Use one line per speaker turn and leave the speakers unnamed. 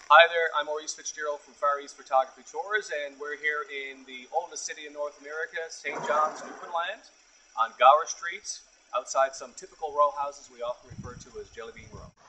Hi there, I'm Maurice Fitzgerald from Far East Photography Tours, and we're here in the oldest city in North America, St. John's, Newfoundland, on Gower Street, outside some typical row houses we often refer to as Jelly Bean Row.